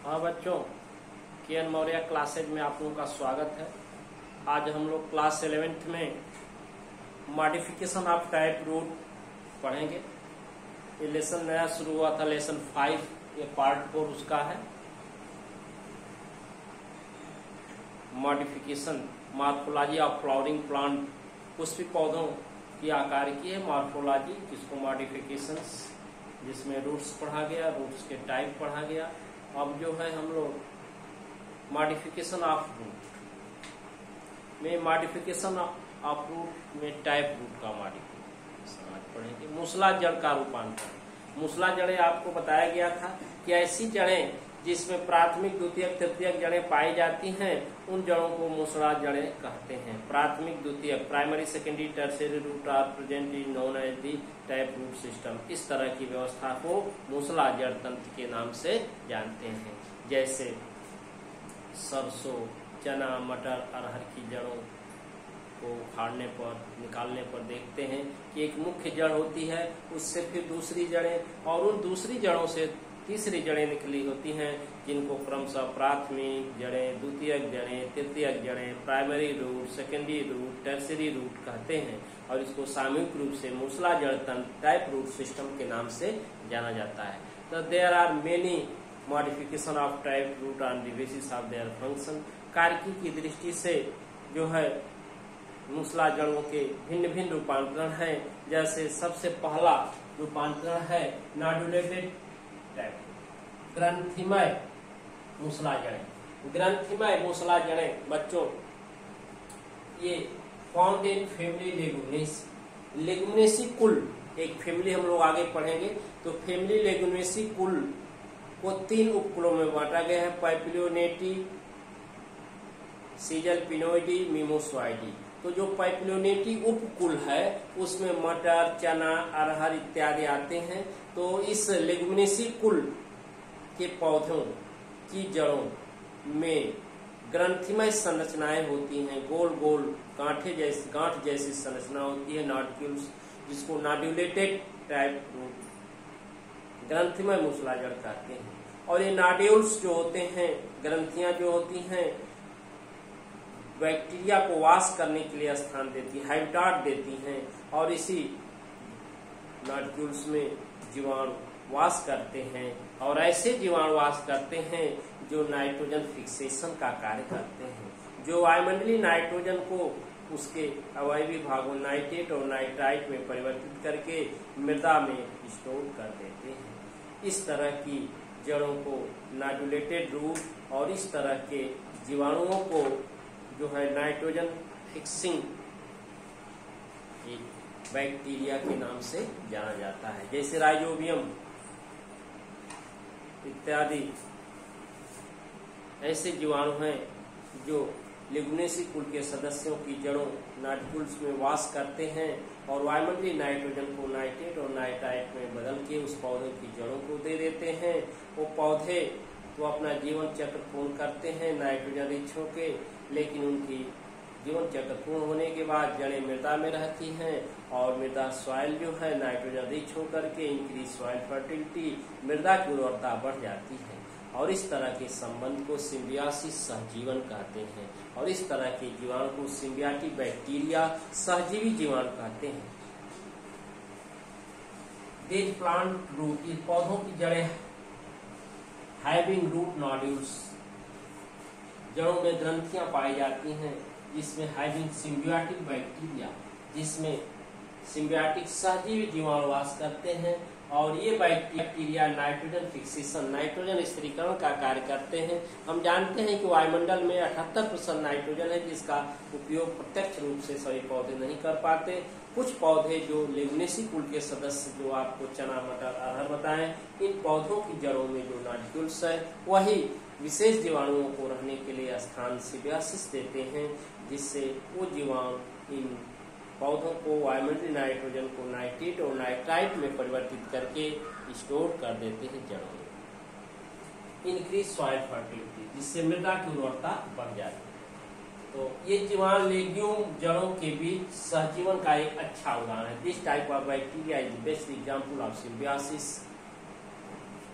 हाँ बच्चों, K. N.. Maurya classes में आप लोगों का स्वागत है। आज हम लोग क्लास 11th में मॉडिफिकेशन ऑफ टाइप रूट पढ़ेंगे। ये लेसन नया शुरू हुआ था, लेसन 5, ये पार्ट 4 उसका है। Modification morphology of flowering plant, पुष्पी पौधों की आकार की है मॉर्फोलॉजी, जिसको मॉडिफिकेशंस, जिसमें रूट्स पढ़ा गया, रूट्स के टाइप पढ़ा गया। अब जो है हम लोग मॉडिफिकेशन ऑफ रूट में, मॉडिफिकेशन ऑफ रूट में टाइप रूट का मॉडिफिकेशन आज पढ़ेंगे। मूसला जड़ का रूपांतरण। मूसला जड़ें आपको बताया गया था कि ऐसी जड़ें जिसमें प्राथमिक, द्वितीयक, तृतीयक जड़ें पाई जाती हैं, उन जड़ों को मूसला जड़ें कहते हैं। प्राथमिक, द्वितीयक, primary, secondary, tertiary root are present is known as the type root system. इस तरह की व्यवस्था को मूसला जड़ तंत्र के नाम से जानते हैं। जैसे सरसों, चना, मटर, अरहर की जड़ों को उखाड़ने पर, निकालने पर देखते हैं कि एक मुख्य जड़ होती है, उससे फिर दूसरी जड़ें, और उन दूसरी जड़ों से तीसरी जड़ें निकली होती हैं, जिनको क्रमशः प्राथमिक जड़ें, द्वितीयक जड़ें, तृतीयक जड़ें, primary root, secondary root, tertiary root कहते हैं। और इसको सामूहिक रूप से मूसला जड़ तंत्र, टाइप रूट सिस्टम के नाम से जाना जाता है। तो there are many modification of type root on the basis of their function. कार्की की दृष्टि से जो है मूसला जड़ों के भिन्न भिन्न रूपांतरण हैं। जैसे सबसे पहला रूपांतरण है नॉड्यूलेटेड टाइप, ग्रंथिमय मूसला जड़ें। ग्रंथिमय मूसला जड़ें बच्चों, ये found in family Leguminosae. Leguminosae कुल, एक फैमिली हम लोग आगे पढ़ेंगे। तो फैमिली लेगुमिनेसी कुल को 3 उपकुलों में बांटा गया है, पैपिलियोनेटी, सीजलपिनोइडी, मिमोसॉइडी। तो जो पैपिलियोनेटी उपकुल है उसमें मटर, चना, अरहर इत्यादि आते हैं। तो इस लेगुमिनेसी कुल के पौधों की जड़ों में ग्रंथिमय संरचनाएं होती हैं, गोल गोल गांठ जैसी संरचना होती है, नॉड्यूल्स, जिसको नॉड्यूलेटेड टाइप रूट, ग्रंथिमय मूसला जड़ कहते हैं। और ये नॉड्यूल्स जो होते हैं, ग्रंथियां जो होती हैं, बैक्टीरिया को वास करने के लिए स्थान देती है, हाइटाट देती हैं, और इसी नॉड्यूल्स में जीवाणु वास करते हैं। और ऐसे जीवाणु वास करते हैं जो नाइट्रोजन फिक्सेशन का कार्य करते हैं, जो वायुमंडलीय नाइट्रोजन को उसके अवयवी भागों नाइट्रेट और नाइट्राइट में परिवर्तित करके मृदा में स्टोर कर देते हैं। इस तरह की जड़ों को नॉड्यूलेटेड रूट और इस तरह के जीवाणुओं को जो है नाइट्रोजन फिक्सिंग बैक्टीरिया के नाम से जाना जाता है। जैसे राइजोबियम इत्यादि ऐसे जीवाणु हैं जो लेगुमिनेसी कुल के सदस्यों की जड़ों, नॉड्यूल्स में वास करते हैं और वायुमंडलीय नाइट्रोजन को नाइट्रेट और नाइट्राइट में बदल के उस पौधे की जड़ों को दे देते हैं। वो पौधे तो अपना जीवन चक्र पूर्ण करते हैं नाइट्रोजन रिच होके, लेकिन उनकी जीवन चक्र पूर्ण होने के बाद जड़ें मृदा में रहती हैं, और मृदा सॉइल जो है नाइट्रोजन रिच होकर के इंक्रीज सॉइल फर्टिलिटी, मृदा की उर्वरता बढ़ जाती है। और इस तरह के संबंध को सिम्बियोसिस, सहजीवन कहते हैं। और इस तरह के जीवाणु को सिम्बियोटिक बैक्टीरिया, सहजीवी जीवाणु कहते हैं। दीज प्लांट रूट, इस पौधों की जड़ें हैविंग रूट नॉड्यूल्स, जड़ों में ग्रंथियां पाई जाती हैं, जिसमें हैविंग सिम्बियोटिक बैक्टीरिया, जिसमें सिम्बियोटिक सहजीवी जीवाणु वास करते हैं। और ये बैक्टीरिया नाइट्रोजन फिक्सेशन, नाइट्रोजन स्थिरीकरण का कार्य करते हैं। हम जानते हैं कि वायुमंडल में 78% नाइट्रोजन है, जिसका उपयोग प्रत्यक्ष रूप से सभी पौधे नहीं कर पाते। कुछ पौधे जो लेगुमिनेसी कुल के सदस्य, जो आपको चना, मटर, अरहर बताएं, इन पौधों की जड़ों में जो नॉड्यूल्स है, वही विशेष जीवाणुओं को रहने के लिए स्थान सिम्बियोसिस देते हैं, जिससे वो जीवाणु इन पौधों को वायुमंडलीय नाइट्रोजन को नाइट्रेट और नाइट्राइट में परिवर्तित करके स्टोर कर देते हैं जड़ों में। इंक्रीज सॉइल फर्टिलिटी, जिससे मृदा की उर्वरता बढ़ जाती है। तो ये जीवाणु लेग्यूम जड़ों के बीच सहजीवन का एक अच्छा उदाहरण है। This type of bacteria is best example of symbiosis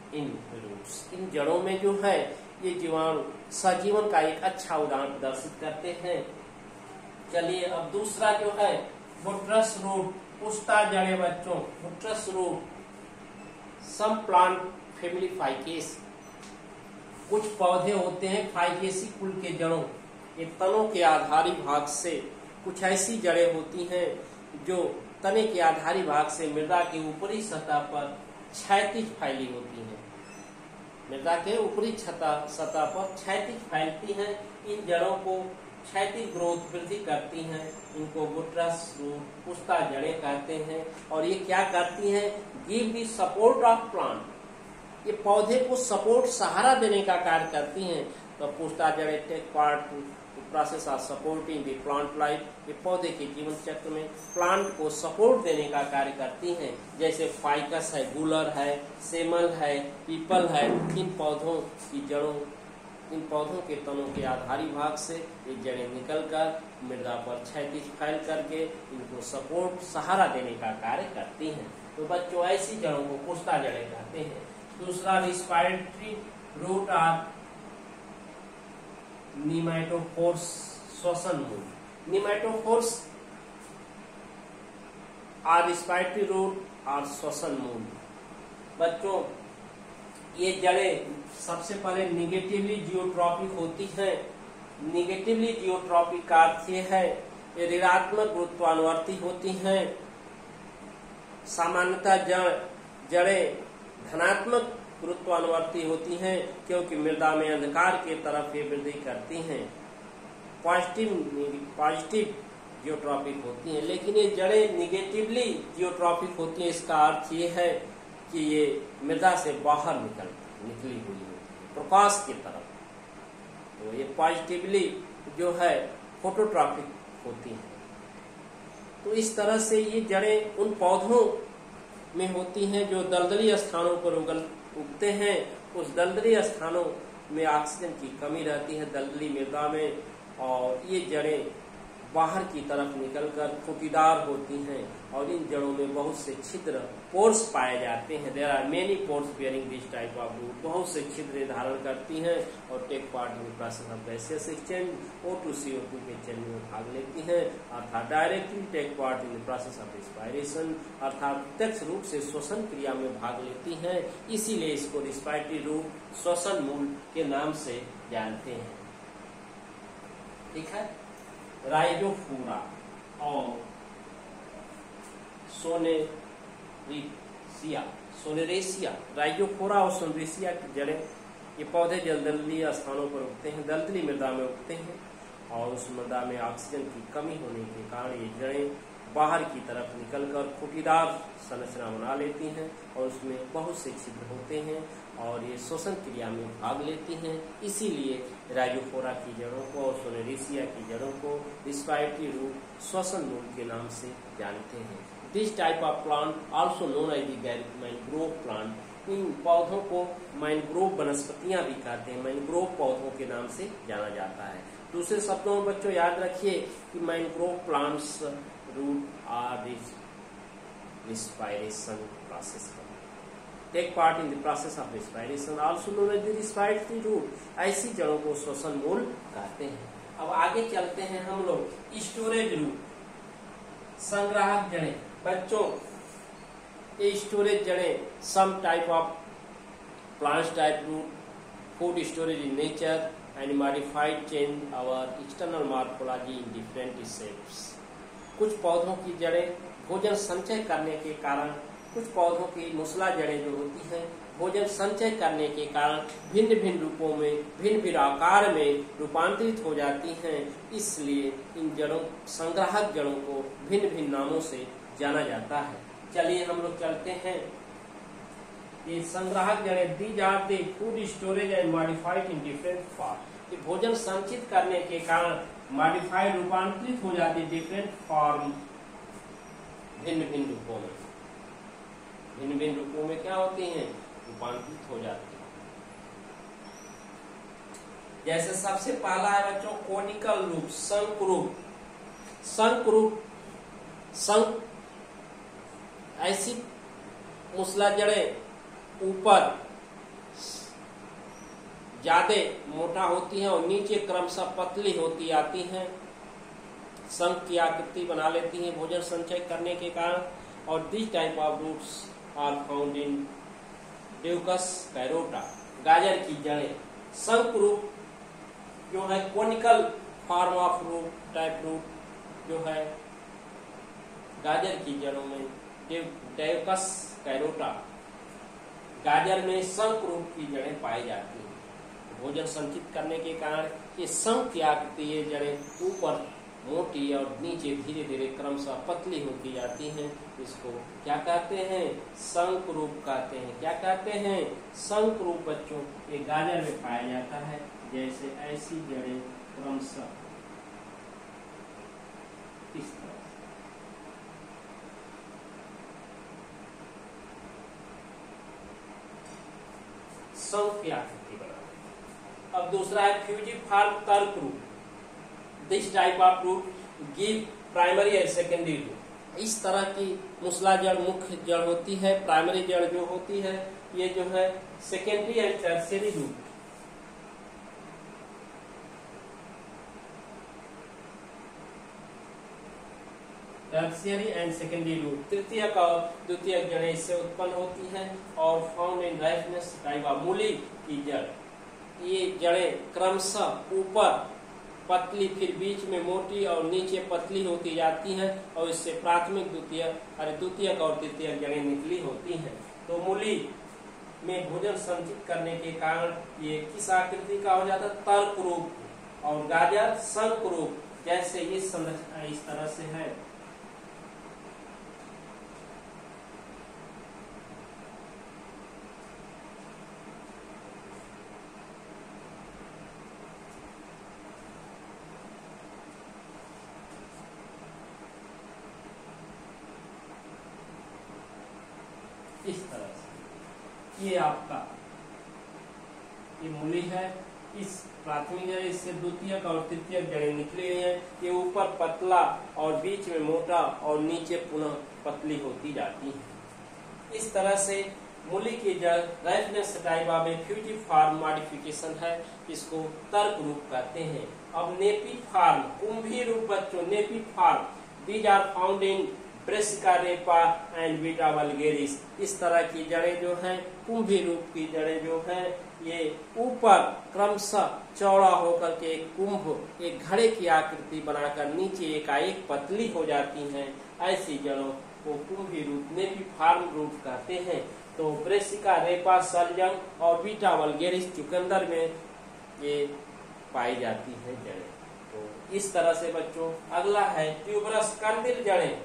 in roots. इन जड़ों में जो है ये जीवाणु सजीवन का एक अच्छा उदाहरण प्रदर्शित करते हैं। चलिए अब दूसरा जो है बुट्रस रूट, पुष्टा जड़े बच्चों, buttress root, some plant family Ficus. कुछ पौधे होते हैं फाइकेसी कुल के जड़ों, ये तनों के आधारी भाग से कुछ ऐसी जड़ें होती हैं जो तने के आधारी भाग से मृदा के ऊपरी सतह पर क्षैतिज फैली होती हैं। मृदा के ऊपरी सतह पर क्षैतिज फैलती हैं। इन जड़ों को क्षैतिज ग्रोथ वृद्धि करती हैं। इनको बुट्रस रूट, पुष्टा जड़ें कहते हैं। और ये क्या करती हैं? Give the support of plant, ये पौधे को सपोर्ट सहारा देने का कार्य करती हैं। तो पुष्टा जड़ें take part process of supporting the plant life, ये पौधे के जीवन चक्र में प्लांट को सपोर्ट देने का कार्य करती हैं। जैसे फाइकस है, गुलर है, सेमल है, पीपल है। इन पौधों की जड़ों, इन पौधों के तनों के आधारी भाग से ये जड़ें निकलकर मृदा पर क्षैतिज फैल करके इनको सपोर्ट सहारा देने का कार्य करती हैं। तो बच्चों ऐसी जड़ों को पुष्टा जड़ें कहते हैं। दूसरा रिस्पायरेटरी रूट और निमेटोफोर्स, श्वसन मूल। निमेटोफोर्स और रिस्पायरेटरी रूट और श्वसन मूल। बच्चों ये जड़ें सबसे पहले निगेटिवली जियोट्रॉपिक होती हैं। निगेटिवली जियोट्रॉपिक का अर्थ ये है ये ऋणात्मक गुरुत्वानुवर्ती होती हैं। सामान्यतः जड़ें धनात्मक गुरुत्वानुवर्ती होती हैं क्योंकि मृदा में अंधकार के तरफ ये वृद्धि करती हैं। पॉजिटिव जियोट्रॉपिक होती हैं। लेकिन ये जड़ें निगेटिवली जियोट्रॉपिक होती हैं। इसका अर्थ ये है कि ये मृदा से बाहर निकली हुई होती है, प्रकाश की तरफ। तो ये पॉजिटिवली जो है फोटोट्रॉपिक होती हैं। तो इस तरह से ये जड़ें उन पौधों में होती हैं जो दलदली स्थानों पर उगते हैं। उस दलदली स्थानों में ऑक्सीजन की कमी रहती है दलदली मृदा में, और ये जड़ें बाहर की तरफ निकलकर खूंटीदार होती हैं। और इन जड़ों में बहुत से छिद्र पोर्स पाए जाते हैं। There are many pores bearing this type of root, बहुत से छिद्र धारण करती हैं और take part in process of gaseous exchange, O2 CO2 के चेंज में भाग लेती हैं। अर्थात directly take part in process of respiration, अर्थात प्रत्यक्ष रूप से श्वसन क्रिया में भाग लेती हैं। इसीलिए इसको रिस्पायरेटरी रूट, श्वसन मूल के नाम से जानते हैं। ठीक है। राइजोफोरा और सोनेरेसिया, राइजोफोरा और सोनेरेसिया की जड़ें, ये पौधे दलदली स्थानों पर उगते हैं, दलदली मृदा में उगते हैं। और उस मृदा में ऑक्सीजन की कमी होने के कारण ये जड़ें बाहर की तरफ निकलकर खूंटीदार संरचना बना लेती हैं और उसमें बहुत से छिद्र होते हैं और ये श्वसन क्रिया में भाग लेती हैं। इसीलिए राइजोफोरा की जड़ों को और सोनेरेसिया की जड़ों को रिस्पायरेटरी रूट, श्वसन मूल के नाम से जानते हैं। This type of plant also known as the mangrove plant, इन पौधों को मैनग्रोव वनस्पतियां भी कहते हैं, मैनग्रोव पौधों के नाम से जाना जाता है। दूसरे शब्दों में बच्चों याद रखिए कि mangrove plants root are respiration process, take part in the process of respiration, also known as the respiratory root. ऐसी जड़ों को श्वसन मूल कहते हैं। अब आगे चलते हैं हम लोग स्टोरेज रूट, संग्राहक जड़ें। बच्चों ये स्टोरेज जड़ें some type of plant type root, food storage in nature and modified change our external morphology in different shapes. कुछ पौधों की जड़ें भोजन संचय करने के कारण, कुछ पौधों की मूसला जड़ें जो होती हैं भोजन संचय करने के कारण भिन्न भिन्न रूपों में, भिन्न भिन्न आकार में रूपांतरित हो जाती हैं। इसलिए इन जड़ों, संग्राहक जड़ों को भिन्न भिन्न नामों से जाना जाता है। चलिए हम लोग चलते हैं। ये संग्राहक जड़ें, these are the food storage and modified in different form. ये भोजन संचित करने के कारण मॉडिफाइड, रूपांतरित हो जाती है डिफरेंट फॉर्म, भिन्न भिन्न रूपों में। भिन्न भिन्न रूपों में क्या होती हैं? रूपांतरित हो जाती है। जैसे सबसे पहला है बच्चों कोनिकल रूप, शंकु रूप। शंकु रूप, शंख ऐसी मूसला जड़ें ऊपर ज्यादा मोटा होती हैं और नीचे क्रमशः पतली होती आती हैं, शंख की आकृति बना लेती हैं भोजन संचय करने के कारण। और this type of roots are found in Daucus carota. गाजर की जड़ें शंख रूप जो है conical form of root type root जो है गाजर की जड़ों में ड्यूकस कैरोटा, गाजर में शंख रूप की जड़ें पाई जाती हैं। भोजन संचित करने के कारण ये शंख की आकृति ये जड़ें ऊपर मोटी और नीचे धीरे धीरे क्रमशः पतली होती जाती हैं। इसको क्या कहते हैं? शंख रूप कहते हैं। क्या कहते हैं? शंख रूप बच्चों ये गाजर में पाया जाता है। जैसे ऐसी जड़ें क्रमशः इस तरह शंख की आकृति बना। अब दूसरा है फ्यूजिफॉर्म तर्क root. This type of root give primary and secondary root. इस तरह की मूसला जड़ मुख्य जड़ होती है, प्राइमरी जड़ जो होती है ये जो है secondary and tertiary root. Tertiary and secondary root तृतीयक और द्वितीयक जड़ें इससे उत्पन्न होती हैं। और found in raphanus type of मूली की जड़, ये जड़ें क्रमशः ऊपर पतली फिर बीच में मोटी और नीचे पतली होती जाती हैं और इससे प्राथमिक द्वितीयक और तृतीयक जड़ें निकली होती हैं। तो मूली में भोजन संचित करने के कारण ये किस आकृति का हो जाता है? तर्क रूप। और गाजर शंख रूप, जैसे ये संरचना इस तरह से है। इस तरह से ये आपका ये मूली है। इस प्राथमिक जड़ इससे द्वितीयक और तृतीयक जड़ें निकली हुई हैं। ये ऊपर पतला और बीच में मोटा और नीचे पुनः पतली होती जाती है। इस तरह से मूली की जड़ राइफनेस टाइपा में फ्यूजिफॉर्म मॉडिफिकेशन है, इसको तर्क रूप कहते हैं। अब नेपिफॉर्म कुंभी रूप बच्चों, napiform these are found in Brassica rapa and Beta vulgaris. इस तरह की जड़ें जो हैं कुंभी रूप की जड़ें जो हैं ये ऊपर क्रमशः चौड़ा होकर के एक कुंभ एक घड़े की आकृति बनाकर नीचे एकाएक पतली हो जाती हैं। ऐसी जड़ों को कुंभी रूप नेपिफॉर्म रूप कहते हैं। तो ब्रेसिका रेपा सलजम और बीटा वल्गेरिस चुकंदर में ये पाई जाती है जड़ें। तो इस तरह से बच्चों अगला है ट्यूबरस कंदिल जड़ें।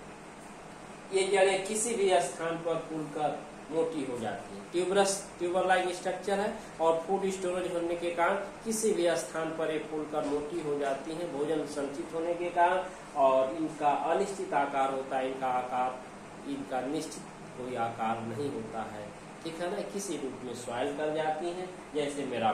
ये जड़ें किसी भी स्थान पर फूलकर मोटी हो जाती है। ट्यूबर लाइक स्ट्रक्चर है और फूड स्टोरेज होने के कारण किसी भी स्थान पर ये फूलकर मोटी हो जाती है भोजन संचित होने के कारण। और इनका अनिश्चित आकार होता है, इनका निश्चित कोई आकार नहीं होता है, ठीक है ना। किसी रूप में सॉइल कर जाती हैं, जैसे मेरा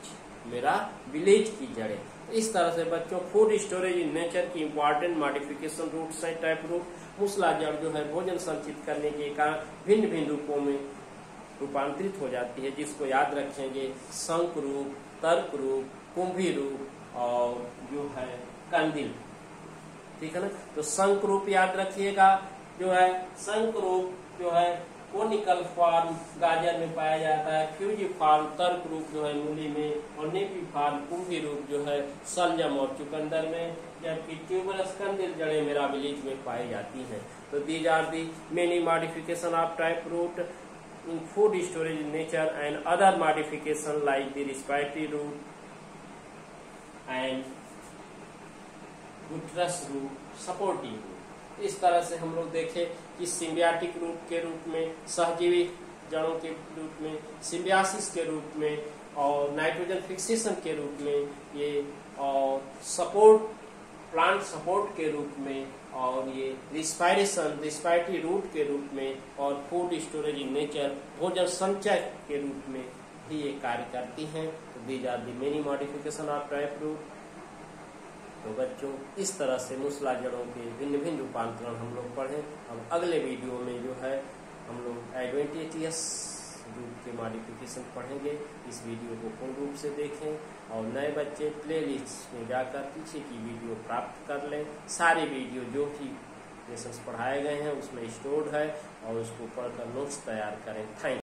विलेज की जड़ें। इस तरह से बच्चों फूड स्टोरेज इन नेचर की important modification root type root मूसला जड़ जो है भोजन संचित करने के कारण भिन्न भिन्न रूपों में रूपांतरित हो जाती है, जिसको याद रखेंगे शंख रूप, तर्क रूप, कुंभी रूप और जो है कंदिल, ठीक है ना। तो शंख रूप याद रखिएगा, जो है शंख रूप जो है कोनिकल फॉर्म गाजर में पाया जाता है, फ्यूजिफॉर्म तर्क रूप जो है मूली में, और नेपिफॉर्म कुंभी रूप जो है सलजम और चुकंदर में, जबकि ट्यूबरस कंदिल जड़ें मिराबिलिज में पाई जाती हैं। तो these are the many modification of type root in food storage in nature and other modification like the respiratory root and gutters root, supporting root. इस तरह से हम लोग देखें कि सिम्बियाटिक रूप के रूप में, सहजीवी जड़ों के रूप में, सिम्बियासिस के रूप में और नाइट्रोजन फिक्सेशन के रूप में ये, और सपोर्ट प्लांट सपोर्ट के रूप में, और ये रिस्पायरेटरी रूट के रूप में, और फूड स्टोरेज इन नेचर भोजन संचय के रूप में भी ये कार्य करती हैं। तो these are the many modification of type root. तो बच्चों इस तरह से मूसला जड़ों के भिन्न भिन्न रूपांतरण हम लोग पढ़ें। अब अगले वीडियो में जो है हम लोग एडवेंटिशियस रूट के मॉडिफिकेशन पढ़ेंगे। इस वीडियो को पूर्ण रूप से देखें और नए बच्चे प्लेलिस्ट में जाकर पीछे की वीडियो प्राप्त कर लें। सारे वीडियो जो भी लेसन्स पढ़ाए गए हैं उसमें स्टोर्ड है और उसको पढ़कर नोट्स तैयार करें। थैंक